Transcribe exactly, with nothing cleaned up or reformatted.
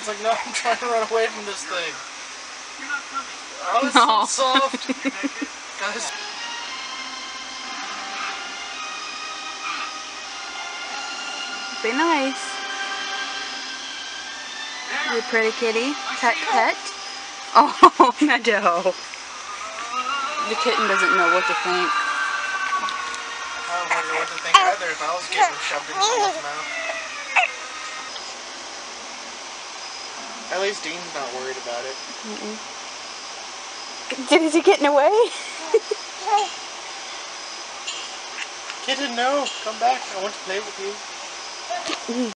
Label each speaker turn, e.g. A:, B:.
A: It's like, no, I'm trying to run away from this thing.
B: You're not coming.
A: Oh, it's
C: No.
A: so soft. Guys.
C: Be nice. You pretty kitty. Pet pet. Oh, Meadow. The kitten doesn't know what to think.
A: I don't know what to think either if I was getting shoved in someone's mouth. At least Dean's not worried about it.
C: Mm-mm. Is he getting away?
A: Kitten, no! Come back. I want to play with you.